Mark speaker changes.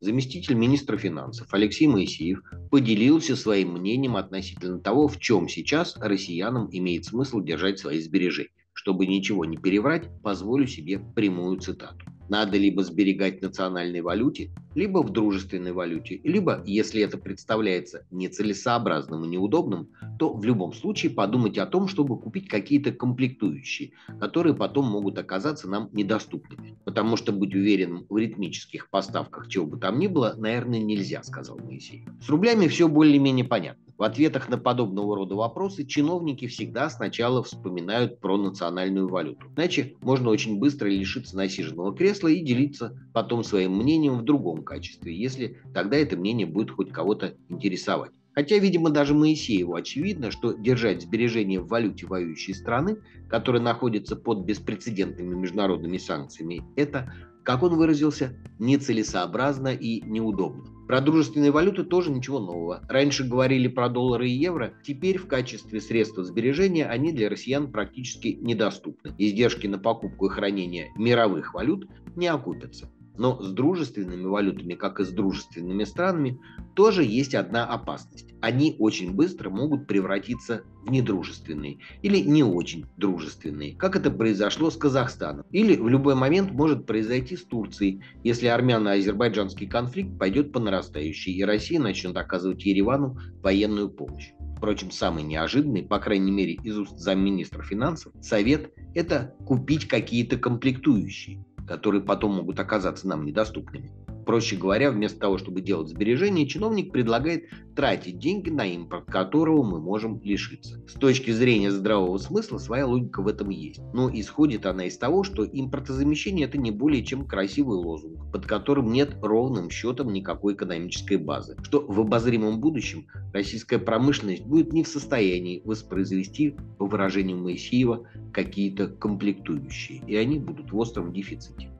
Speaker 1: заместитель министра финансов Алексей Моисеев поделился своим мнением относительно того, в чем сейчас россиянам имеет смысл держать свои сбережения. Чтобы ничего не переврать, позволю себе прямую цитату. Надо либо сберегать в национальной валюте, либо в дружественной валюте, либо, если это представляется нецелесообразным и неудобным, то в любом случае подумать о том, чтобы купить какие-то комплектующие, которые потом могут оказаться нам недоступными. Потому что быть уверенным в ритмических поставках чего бы там ни было, наверное, нельзя, сказал Моисеев. С рублями все более-менее понятно. В ответах на подобного рода вопросы чиновники всегда сначала вспоминают про национальную валюту. Иначе можно очень быстро лишиться насиженного кресла и делиться потом своим мнением в другом качестве, если тогда это мнение будет хоть кого-то интересовать. Хотя, видимо, даже Моисееву очевидно, что держать сбережения в валюте воюющей страны, которая находится под беспрецедентными международными санкциями, это, как он выразился, нецелесообразно и неудобно. Про дружественные валюты тоже ничего нового. Раньше говорили про доллары и евро, теперь в качестве средства сбережения они для россиян практически недоступны. Издержки на покупку и хранение мировых валют не окупятся. Но с дружественными валютами, как и с дружественными странами, тоже есть одна опасность. Они очень быстро могут превратиться в недружественные или не очень дружественные, как это произошло с Казахстаном. Или в любой момент может произойти с Турцией, если армяно-азербайджанский конфликт пойдет по нарастающей, и Россия начнет оказывать Еревану военную помощь. Впрочем, самый неожиданный, по крайней мере из уст замминистра финансов, совет – это купить какие-то комплектующие, которые потом могут оказаться нам недоступными. Проще говоря, вместо того, чтобы делать сбережения, чиновник предлагает тратить деньги на импорт, которого мы можем лишиться. С точки зрения здравого смысла своя логика в этом есть. Но исходит она из того, что импортозамещение – это не более чем красивый лозунг, под которым нет ровным счетом никакой экономической базы. Что в обозримом будущем российская промышленность будет не в состоянии воспроизвести, по выражению Моисеева, какие-то комплектующие, и они будут в остром дефиците.